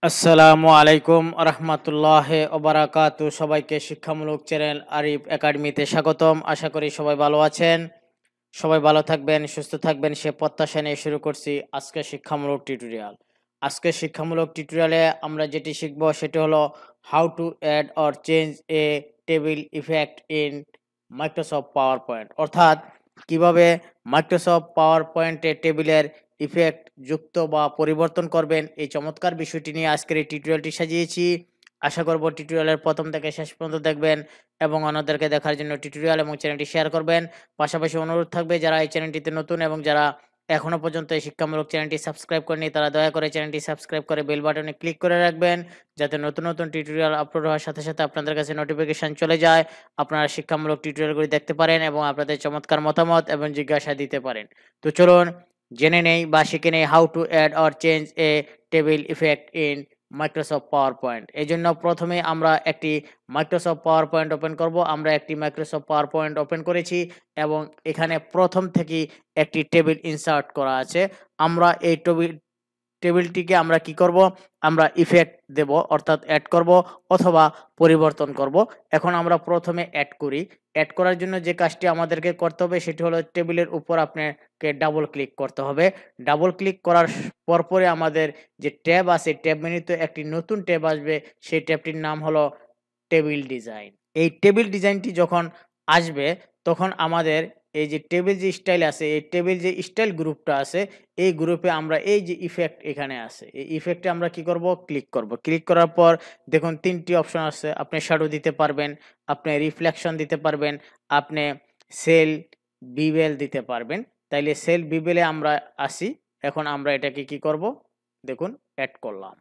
আসসালামু আলাইকুম রহমতুল্লাহ ওবারাকাতু। সবাইকে শিক্ষামূলক চ্যানেল আরিফ একাডেমিতে স্বাগতম। আশা করি সবাই ভালো আছেন, সবাই ভালো থাকবেন, সুস্থ থাকবেন সে প্রত্যাশা নিয়ে শুরু করছি আজকে শিক্ষামূলক টিউটোরিয়াল। আজকে শিক্ষামূলক টিউটোরিয়ালে আমরা যেটি শিখব সেটি হলো how to add or change a table effect in Microsoft PowerPoint, অর্থাৎ কিভাবে মাইক্রোসফট পাওয়ার পয়েন্টে টেবিলের ইফেক্ট যুক্ত বা পরিবর্তন করবেন, এই চমৎকার বিষয়টি নিয়ে আজকের এই টিউটোরিয়ালটি সাজিয়েছি। আশা করব টিউটোরিয়ালের প্রথম থেকে শেষ পর্যন্ত দেখবেন এবং অন্যদেরকে দেখার জন্য টিউটোরিয়াল এবং চ্যানেলটি শেয়ার করবেন। পাশাপাশি অনুরোধ থাকবে যারা এই চ্যানেলটিতে নতুন এবং যারা এখনো পর্যন্ত এই শিক্ষামূলক চ্যানেলটি সাবস্ক্রাইব করেনি তারা দয়া করে চ্যানেলটি সাবস্ক্রাইব করে বেল বাটনে ক্লিক করে রাখবেন, যাতে নতুন নতুন টিউটোরিয়াল আপলোড হওয়ার সাথে সাথে আপনাদের কাছে নোটিফিকেশন চলে যায়, আপনারা শিক্ষামূলক টিউটোরিয়ালগুলি দেখতে পারেন এবং আপনাদের চমৎকার মতামত এবং জিজ্ঞাসা দিতে পারেন। তো চলুন জেনে নেই বা শিখে নেই how to add or change a table effect in Microsoft PowerPoint. এই জন্য প্রথমে আমরা একটি মাইক্রোসফট পাওয়ার পয়েন্ট ওপেন করব। আমরা একটি মাইক্রোসফট পাওয়ার পয়েন্ট ওপেন করেছি এবং এখানে প্রথম থেকেই একটি টেবিল ইনসার্ট করা আছে। আমরা এই টেবিলটিকে আমরা কি করব, আমরা ইফেক্ট দেব, অর্থাৎ অ্যাড করব অথবা পরিবর্তন করব। এখন আমরা প্রথমে অ্যাড করি। অ্যাড করার জন্য যে কাজটি আমাদেরকে করতে হবে সেটি হলো টেবিলের উপর আপনাকে ডাবল ক্লিক করতে হবে। ডাবল ক্লিক করার পরপরে আমাদের যে ট্যাব আছে, ট্যাব মেনুতে একটি নতুন ট্যাব আসবে, সেই ট্যাবটির নাম হলো টেবিল ডিজাইন। এই টেবিল ডিজাইনটি যখন আসবে তখন আমাদের এই যে টেবিল যে স্টাইল আছে, এই টেবিল যে স্টাইল গ্রুপটা আছে, এই গ্রুপে আমরা এই যে ইফেক্ট এখানে আছে, এই ইফেক্টে আমরা কি করব, ক্লিক করব। ক্লিক করার পর দেখুন ৩টি অপশন আছে। আপনি শ্যাডো দিতে পারবেন, আপনি রিফ্লেকশন দিতে পারবেন, আপনি সেল বিবেল দিতে পারবেন। তাইলে সেল বিবেলে আমরা আসি। এখন আমরা এটাকে কি করব, দেখুন অ্যাড করলাম।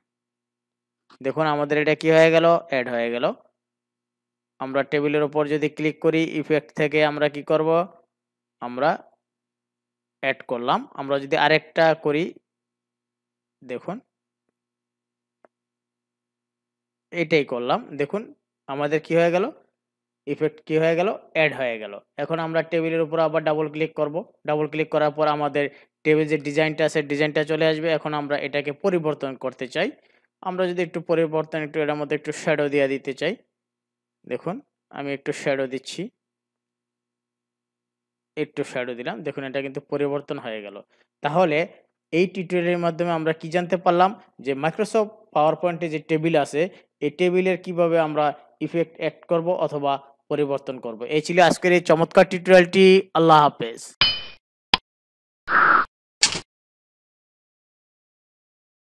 দেখুন আমাদের এটা কি হয়ে গেল, অ্যাড হয়ে গেল। আমরা টেবিলের উপর যদি ক্লিক করি, ইফেক্ট থেকে আমরা কি করব, আমরা অ্যাড করলাম। আমরা যদি আরেকটা করি, দেখুন এটাই করলাম। দেখুন আমাদের কি হয়ে গেল, ইফেক্ট কি হয়ে গেল, অ্যাড হয়ে গেল। এখন আমরা টেবিলের উপর আবার ডাবল ক্লিক করব। ডাবল ক্লিক করার পর আমাদের টেবিল যে ডিজাইনটা আছে, ডিজাইনটা চলে আসবে। এখন আমরা এটাকে পরিবর্তন করতে চাই। আমরা যদি একটু পরিবর্তন, একটু এটার মধ্যে একটু শ্যাডো দিয়ে দিতে চাই, দেখুন আমি একটু শ্যাডো দিচ্ছি, একটু শ্যাডো দিলাম। দেখুন এটা কিন্তু পরিবর্তন হয়ে গেল। তাহলে এই টিউটোরিয়ালের মাধ্যমে আমরা কি জানতে পারলাম, যে মাইক্রোসফট পাওয়ার পয়েন্টে যে টেবিল আছে, এই টেবিলের কিভাবে আমরা ইফেক্ট অ্যাড করব অথবা পরিবর্তন করব। এই ছিল আজকের এই চমৎকার টিউটোরিয়ালটি। আল্লাহ হাফেজ।